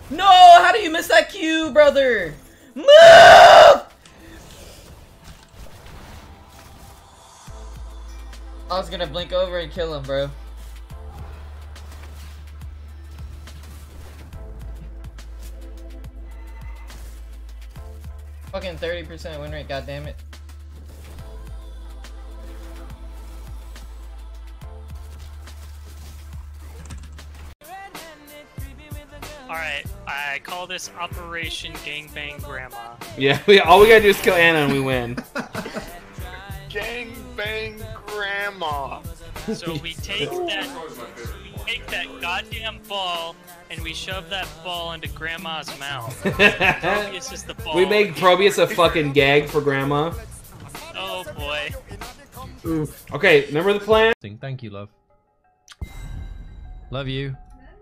No! How do you miss that Q, brother? Move! I was gonna blink over and kill him, bro. Fucking 30% win rate, goddammit. Alright, I call this Operation Gangbang Grandma. Yeah, all we gotta do is kill Anna and we win. Gangbang Grandma. So we take that goddamn ball and we shove that ball into Grandma's mouth. Probius is the ball. We make Probius a fucking gag for Grandma. Oh boy. Ooh. Okay, remember the plan? Thank you, love. Love you.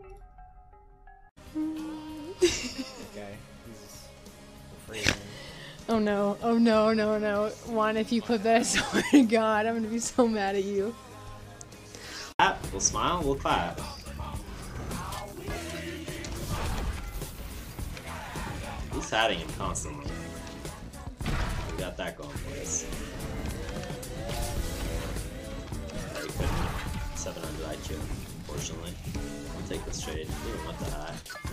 Oh no, oh no, no, no. Juan, if you clip that, I swear to God, I'm gonna be so mad at you. We'll smile, we'll clap. He's hatting him constantly. We got that going for us. Very quick. 700 IQ, unfortunately. I'll take this trade. We don't want the hat.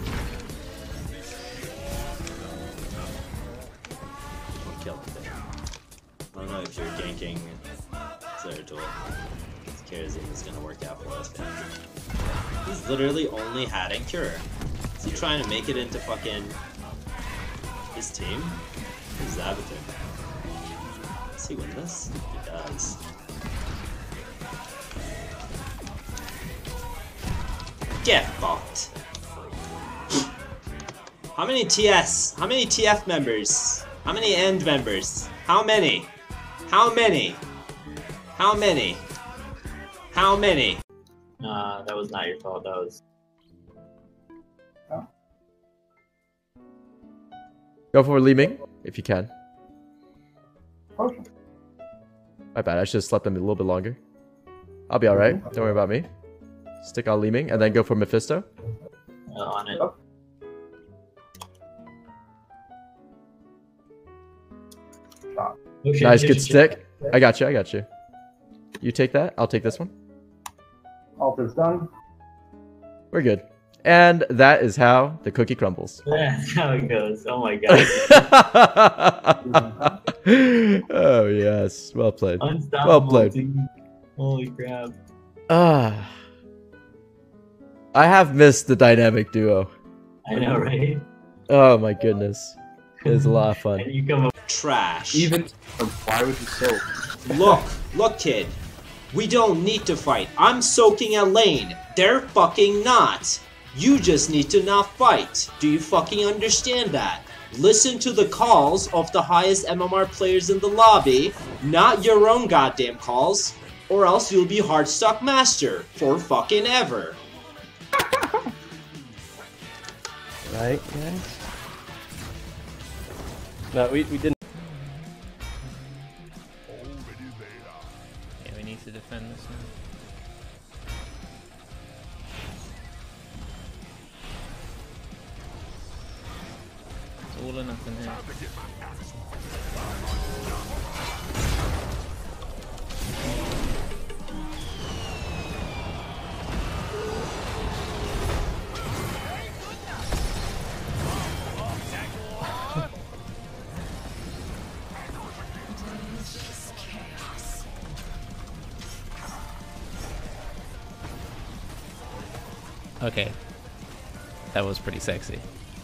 Kill him there. I don't know if you're ganking Zeratul. Kerosene is gonna work out for us, man. He's literally only hatting Cure. Is he trying to make it into fucking his team? Who's Avatar? Does he win this? He does. Get fucked. How many TS? How many TF members? How many END members? How many? How many? How many? How many? That was not your fault, that was... Go for Li Ming, if you can. My bad, I should have slept them a little bit longer. I'll be alright, don't worry about me. Stick on Li Ming, and then go for Mephisto. on it. Nice, good stick. I got you, I got you. You take that, I'll take this one. Altar's done. We're good. And that is how the cookie crumbles. That's how it goes. Oh my god. Oh yes, well played. Unstoppable, Well played. dude. Holy crap. Ah, I have missed the dynamic duo. I know, right? Oh my goodness, it was a lot of fun. And you come up Trash. Even why would you soak? Look, kid. We don't need to fight. I'm soaking a lane. They're fucking not. You just need to not fight. Do you fucking understand that? Listen to the calls of the highest MMR players in the lobby, not your own goddamn calls, or else you'll be Heartstock Master for fucking ever. Right, guys? No, we didn't. Yeah, we need to defend this now. It's all or nothing here. Okay, that was pretty sexy.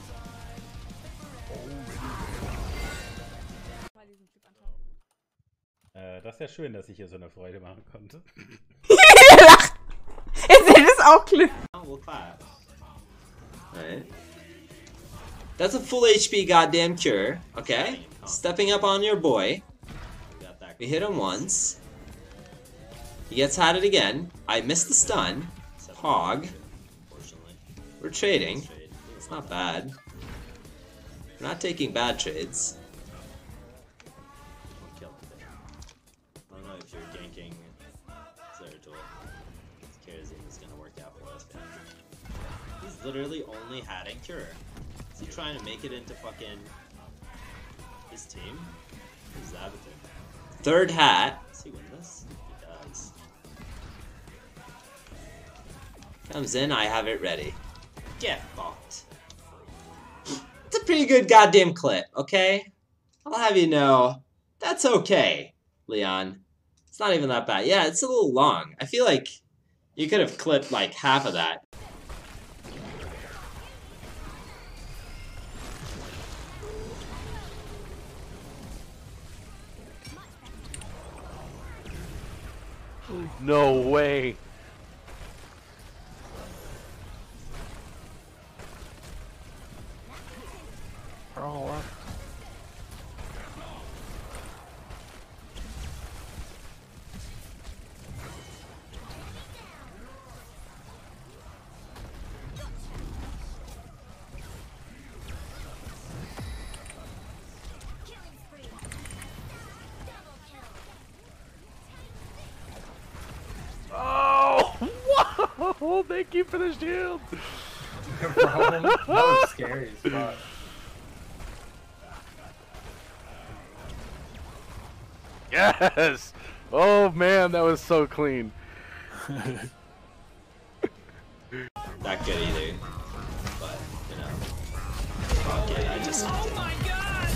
Das ist ja schön, dass ich hier so eine Freude machen konnte. Das ist auch Cliff. We'll clap. Alright. That's a full HP goddamn cure, okay? Stepping up on your boy. We hit him once. He gets hatted again. I missed the stun. Hog. We're trading. It's not bad. We're not taking bad trades. I don't know if you're ganking Zeratul. Kerosene is gonna work out for us, man. He's literally only hatting Cure. trying to make it into fucking his team? Who's that with him? Third hat. Does he win this? He does. Comes in, I have it ready. Get fucked. It's a pretty good goddamn clip, okay? I'll have you know, that's okay, Leon. It's not even that bad. Yeah, it's a little long. I feel like you could have clipped like half of that. No way. Oh, oh, thank you for the shield. Bro, that was scary as fuck. Yes! Oh man, that was so clean. Not good either. But, you know. Fuck it, I just. Oh my god!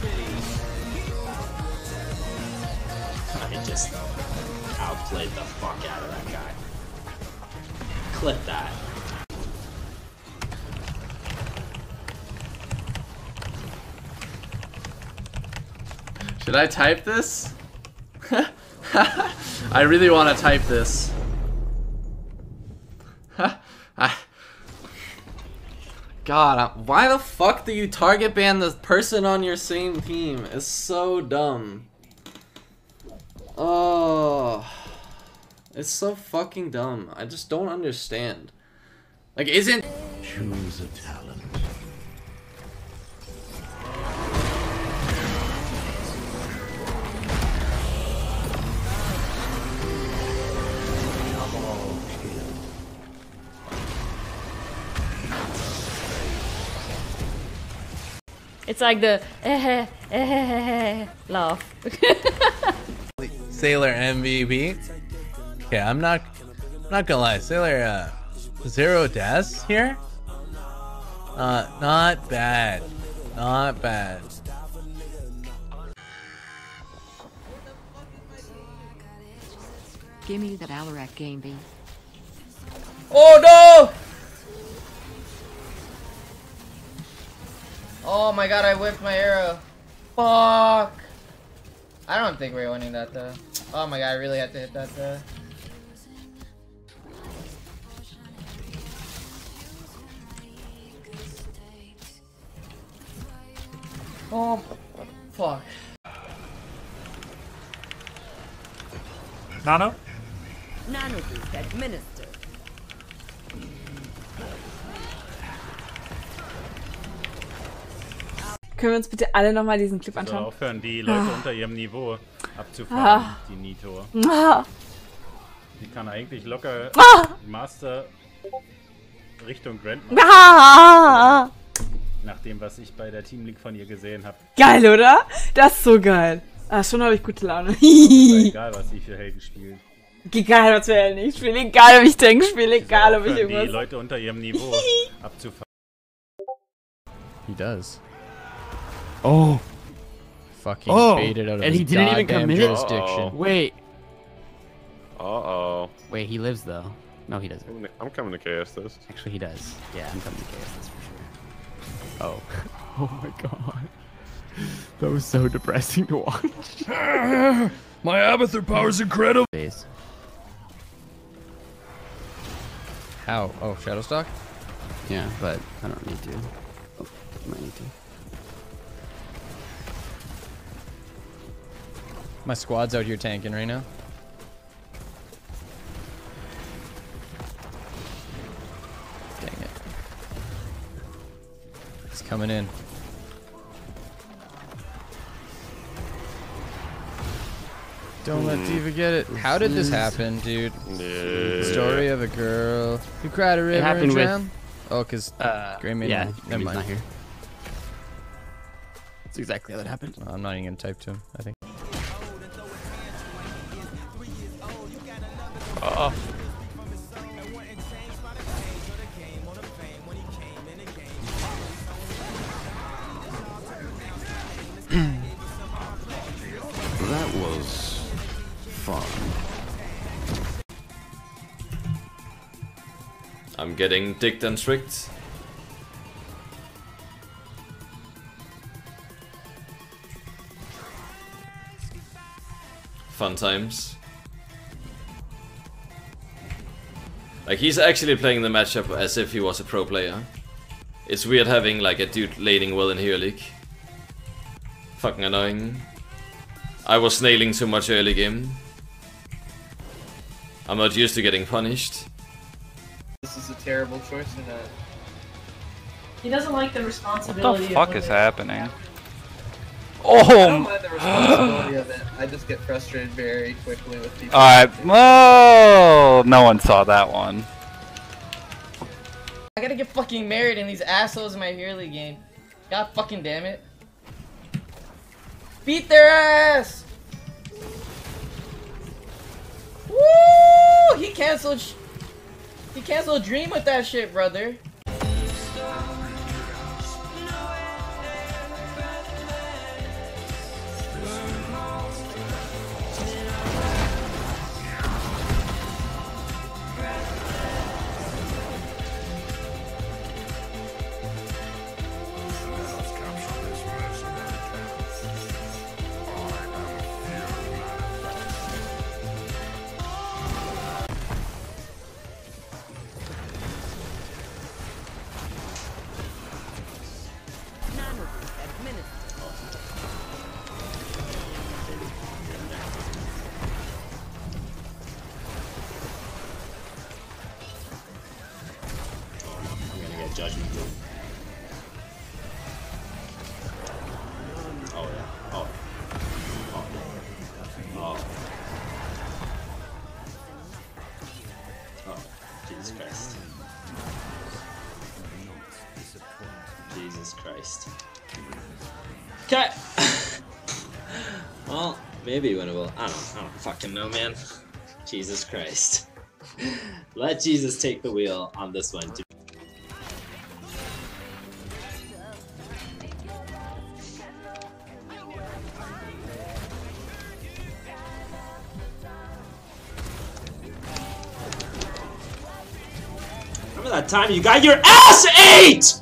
I just outplayed the fuck out of that guy. Clip that. Should I type this? I really want to type this. God, why the fuck do you target ban the person on your same team? It's so dumb. Oh, it's so fucking dumb. I just don't understand. Like, isn't... Choose a talent. It's like the laugh. Sailor MVP. Okay, I'm not gonna lie. Sailor Zero Deaths here. Not bad. Not bad. Give me that Alarak game, B. Oh no! Oh my god, I whipped my arrow. Fuck! I don't think we're winning that though. Oh my god, I really have to hit that though. Oh, fuck. Nano? Nano boost administered. Können wir uns bitte alle nochmal diesen Clip anschauen? Also aufhören, die Leute unter ihrem Niveau abzufahren, die Nito. Die kann eigentlich locker Master Richtung Grand machen. Nach dem, was ich bei der Team League von ihr gesehen habe. Geil, oder? Das ist so geil. Ah, schon habe ich gute Laune. Egal, was sie für Helden spielt. Egal, was für Helden ich spiele. Egal, ob ich Tank spiele. Egal, ob ich irgendwas... Die Leute unter ihrem Niveau abzufahren. He does. Oh. Fucking baited out of and his he didn't even goddamn commit. jurisdiction. Wait. Uh-oh. Wait, he lives though. No, he doesn't. I'm coming to KS this. Actually, he does. Yeah, I'm coming to KS this for sure. Oh. Oh my god. That was so depressing to watch. My Abathur power's incredible. Base. How? Oh, Shadowstock? Yeah, but I don't need to. Oh, I might need to. My squad's out here tanking right now. Dang it. He's coming in. Don't let Diva get it. How did this happen, dude? Yeah. Story of a girl who cried a river happened and with- drowned? Oh, because Gray made yeah, Never he's mind. not here. That's exactly how that happened. I'm not even gonna type to him, I think. Oh. That was fun. I'm getting dicked and tricked. Fun times. Like, he's actually playing the matchup as if he was a pro player. It's weird having like a dude laning well in Hero League. Fucking annoying. I was nailing too much early game. I'm not used to getting punished. This is a terrible choice or not? He doesn't like the responsibility. What the fuck is happening? I don't mind the responsibility of it. I just get frustrated very quickly with people. Alright, whoa! No one saw that one. I gotta get fucking married in these assholes in my Hero League game. God fucking damn it. Beat their ass! Woo! He canceled Dream with that shit, brother. Judgment. Oh yeah. Oh. Oh. Oh. Oh. Jesus Christ. Jesus Christ. Okay. Well, maybe winnable. I don't fucking know, man. Jesus Christ. Let Jesus take the wheel on this one, dude. Remember that time you got your ass ate?!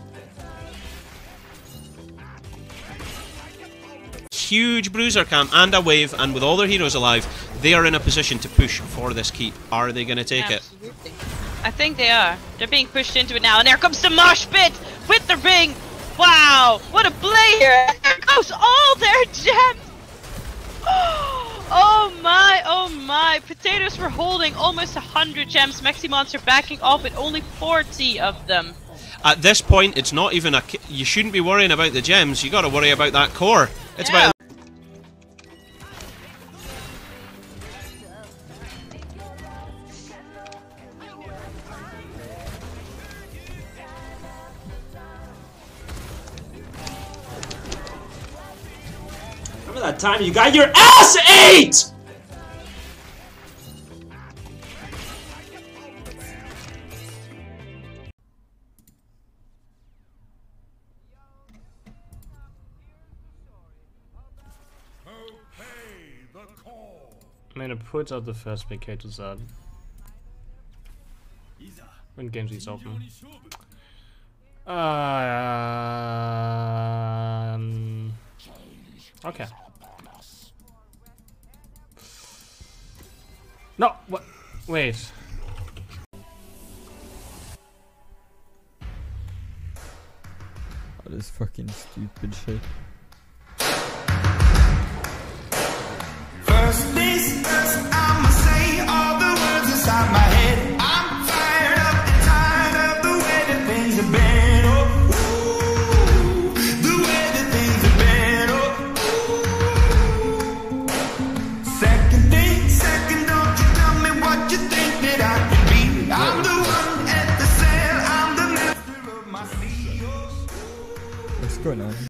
Huge bruiser camp and a wave, and with all their heroes alive, they are in a position to push for this keep. Are they going to take it? I think they are. They're being pushed into it now, and there comes the mosh pit with the ring. Wow, what a play here! There goes all their gems. Oh my! Potatoes were holding almost 100 gems. Maxi Monster backing off with only 40 of them. At this point, it's not even a. You shouldn't be worrying about the gems. You got to worry about that core. It's about. Remember that time you got your ass ate?! I'm gonna put out the first PK to Zed. When games is open. Okay. No, what? Wait. That is fucking stupid shit. First things first, I'ma say all the words inside my head. I'm fired up and tired of the way that things have been. Oh, ooh, the way that things have been. Oh, ooh. Second thing, don't you tell me what you think that I can be. I'm the one at the cell, I'm the master of my sleep. What's going on?